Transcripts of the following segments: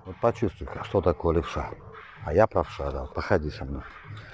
Вот почувствуй, что такое левша. А я правша, да. Походи со мной.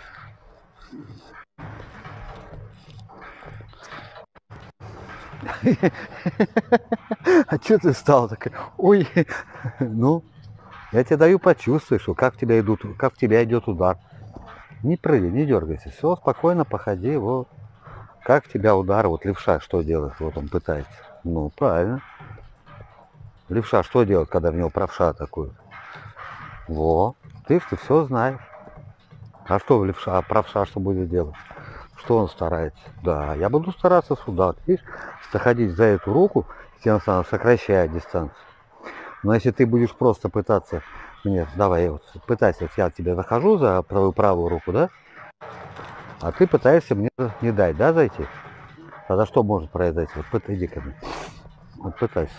А что ты стал такой? Ой, ну, я тебе даю почувствовать, что как в тебя идет удар. Не прыгай, не дергайся. Все, спокойно походи. Вот. Как в тебя удар, вот левша что делает? Вот он пытается. Ну, правильно. Левша что делает, когда в него правша атакует? Во, ты все знаешь. А что левша, а правша что будет делать? Что он старается? Да, я буду стараться сюда. Видишь, заходить за эту руку, тем самым сокращая дистанцию. Но если ты будешь просто пытаться, нет, давай, вот, пытайся, вот я тебе захожу за правую руку, да? А ты пытаешься мне не дать, да, зайти? Тогда что может произойти? Вот иди ко мне. Вот пытайся.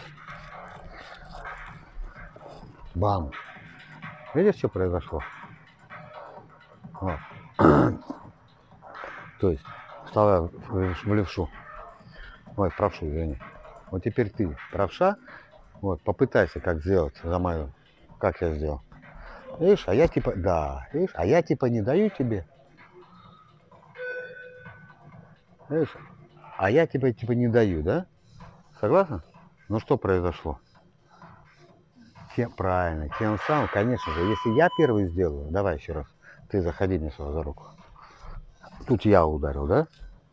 Бам. Видишь, что произошло? Вот. То есть, вставай в левшу. Ой, в правшу, извини. Вот теперь ты правша. Вот, попытайся как сделать за мою. Как я сделал. Видишь, а я типа, да, видишь, а я типа не даю тебе. Видишь, а я тебе типа не даю, да? Согласен? Ну что произошло? Правильно, тем самым, конечно же, если я первый сделаю, давай еще раз, ты заходи мне сюда за руку. Тут я ударил, да?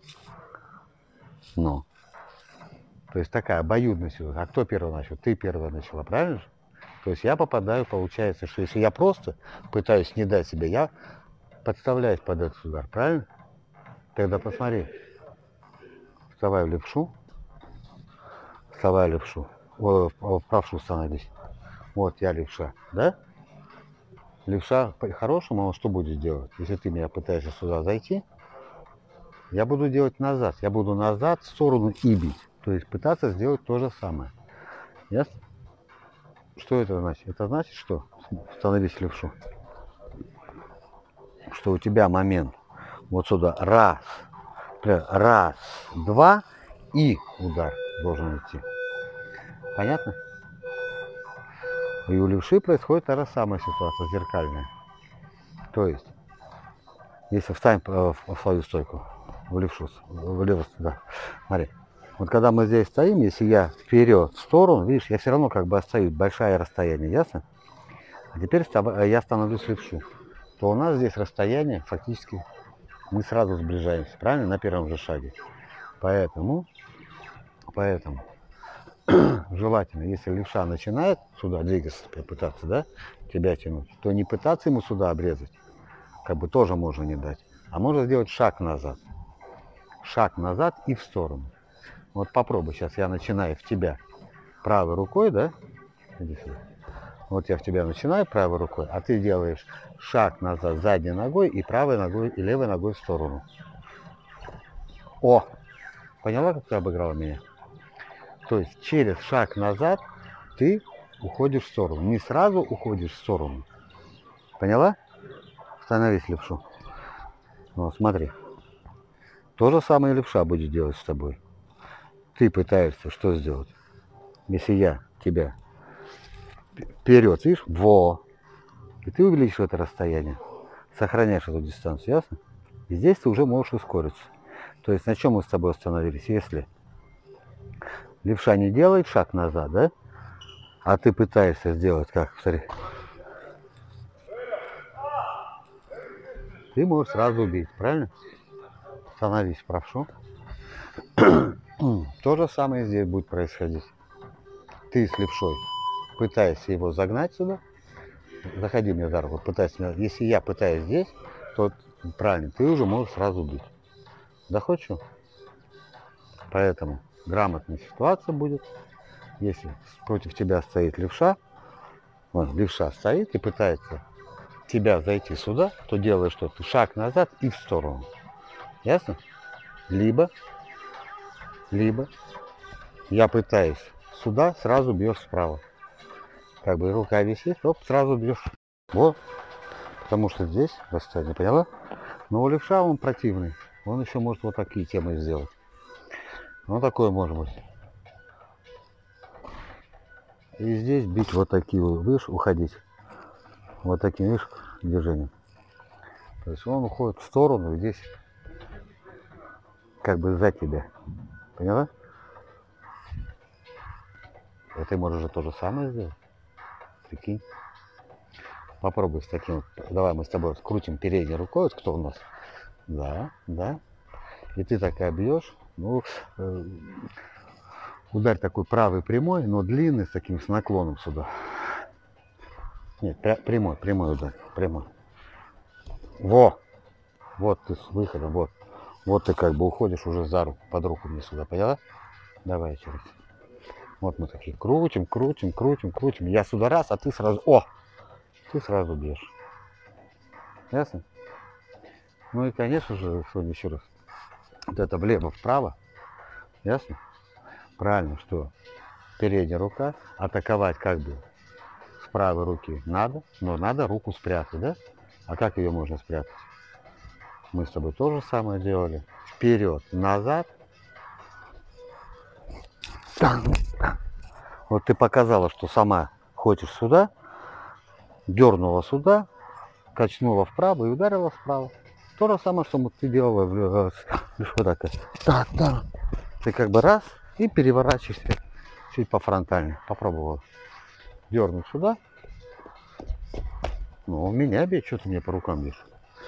Ну. То есть такая обоюдность. А кто первый начал? Ты первый начала, правильно же? То есть я попадаю, получается, что если я просто пытаюсь не дать себе, я подставляюсь под этот удар, правильно? Тогда посмотри. Вставай в левшу. Вставай в левшу. В правшу становись. Вот я левша, да? Левша по-хорошему, он что будет делать? Если ты меня пытаешься сюда зайти, я буду делать назад. Я буду назад в сторону и бить. То есть пытаться сделать то же самое. Ясно? Что это значит? Это значит, что становись левшу. Что у тебя момент вот сюда раз, два и удар должен идти. Понятно? И у левши происходит та же самая ситуация, зеркальная. То есть, если встань в свою стойку, в левшу, да, смотри. Вот когда мы здесь стоим, если я вперед, в сторону, видишь, я все равно как бы остаюсь, большое расстояние, ясно? А теперь я становлюсь в левшу. То у нас здесь расстояние фактически мы сразу сближаемся, правильно, на первом же шаге. Поэтому желательно, если левша начинает сюда двигаться, пытаться, да, тебя тянуть, то не пытаться ему сюда обрезать, как бы тоже можно не дать, а можно сделать шаг назад и в сторону. Вот попробуй, сейчас я начинаю в тебя правой рукой, да, иди сюда. Вот я в тебя начинаю правой рукой, а ты делаешь шаг назад задней ногой и правой ногой и левой ногой в сторону. О, поняла, как ты обыграла меня? То есть через шаг назад ты уходишь в сторону. Не сразу уходишь в сторону. Поняла? Становись левшу. Вот, смотри. То же самое левша будет делать с тобой. Ты пытаешься что сделать? Если я тебя вперед, видишь? Во. И ты увеличишь это расстояние. Сохраняешь эту дистанцию, ясно? И здесь ты уже можешь ускориться. То есть на чем мы с тобой остановились? Если левша не делает шаг назад, да? А ты пытаешься сделать как? Смотри. Ты можешь сразу убить, правильно? Становись, прошу. То же самое здесь будет происходить. Ты с левшой пытаешься его загнать сюда. Заходи мне за руку, пытайся меня. Если я пытаюсь здесь, то правильно, ты уже можешь сразу убить. Да хочу. Поэтому грамотная ситуация будет. Если против тебя стоит левша, вот, левша стоит и пытается тебя зайти сюда, то делаешь что? Ты шаг назад и в сторону. Ясно? Либо я пытаюсь сюда, сразу бьешь справа. Как бы рука висит, оп, сразу бьешь. Вот. Потому что здесь расстояние, поняла? Но у левша он противный. Он еще может вот такие темы сделать. Ну, такое может быть. И здесь бить вот такие, видишь, уходить. Вот таким, видишь, движением. То есть он уходит в сторону, и здесь как бы за тебя. Поняла? И ты можешь же то же самое сделать. Прикинь. Попробуй с таким. Давай мы с тобой скрутим передней рукой. Вот кто у нас? Да, да. И ты такая бьешь. Ну, ударь такой правый прямой, но длинный, с таким с наклоном сюда. Нет, прямой, прямой удар. Прямой. Во! Вот ты с выходом, вот. Вот ты как бы уходишь уже за руку, под руку мне сюда, поняла? Давай еще раз. Вот мы такие крутим, крутим, крутим, крутим. Я сюда раз, а ты сразу... О! Ты сразу бьешь. Ясно? Ну и, конечно же, сегодня еще раз. Вот это влево-вправо. Ясно? Правильно, что передняя рука. Атаковать как бы с правой руки надо, но надо руку спрятать, да? А как ее можно спрятать? Мы с тобой то же самое делали. Вперед, назад. Вот ты показала, что сама хочешь сюда, дернула сюда, качнула вправо и ударила вправо. То же самое, что ты делала лишь вот так. Так, так. Ты как бы раз и переворачиваешься чуть по фронтальной. Попробовала. Дернуть сюда. Ну, у меня бей, что ты мне по рукам бьешь.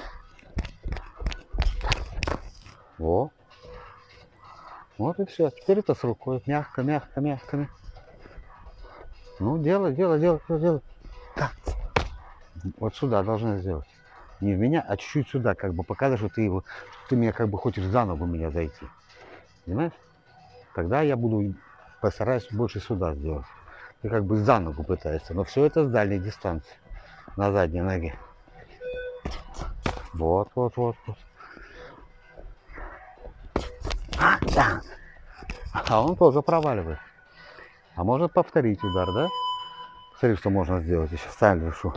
Во. Вот и все. Теперь это с рукой. Мягко, мягко, мягко. Ну, делай, делай, делай, делай. Так. Вот сюда должна сделать. Не в меня, а чуть-чуть сюда, как бы показываешь, что ты меня как бы хочешь за ногу меня зайти. Понимаешь? Тогда я буду постараюсь больше сюда сделать. Ты как бы за ногу пытаешься, но все это с дальней дистанции. На задней ноге. Вот, вот, вот, вот. Да. А он тоже проваливает. А может повторить удар, да? Смотри, что можно сделать. Еще ставлю решу.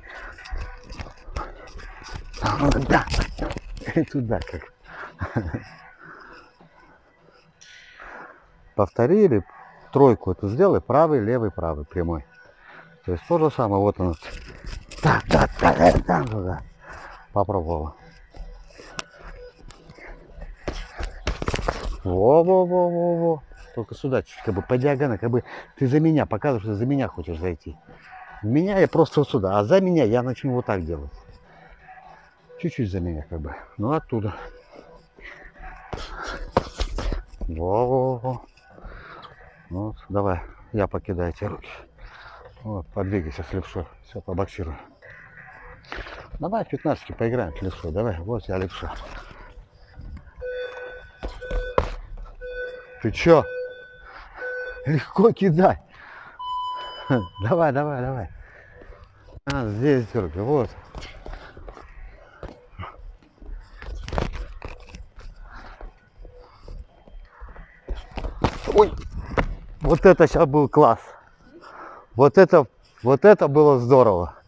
Да. И туда как. Повтори или тройку эту сделай. Правый, левый, правый, прямой. То есть то же самое. Вот он. Так, так, так, так, туда. Попробовала. Во-во-во-во-во. Только сюда, чуть как бы по диагонали, как бы ты за меня показываешь, что за меня хочешь зайти. В меня я просто вот сюда, а за меня я начну вот так делать. Чуть-чуть за меня как бы. Ну оттуда. Во-во-во. Вот, давай, я покидаю тебе руки. Вот, подвигайся с левшой. Все, побоксируй. Давай в 15 поиграем с левшой. Давай, вот я левша. Ты чё? Легко кидай. Давай, давай, давай. А, здесь только, вот. Ой, вот это сейчас был класс. Вот это было здорово.